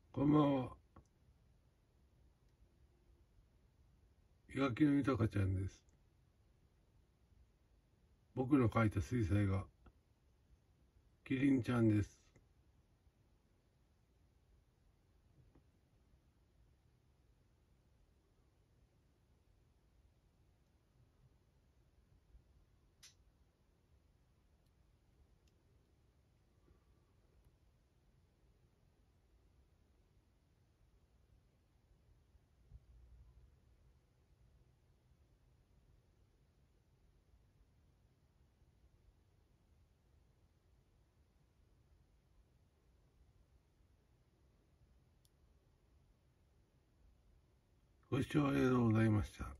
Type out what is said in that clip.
こんばんは。伊垣の豊ちゃんです。僕の描いた水彩画、キリンちゃんです。ご視聴ありがとうございました。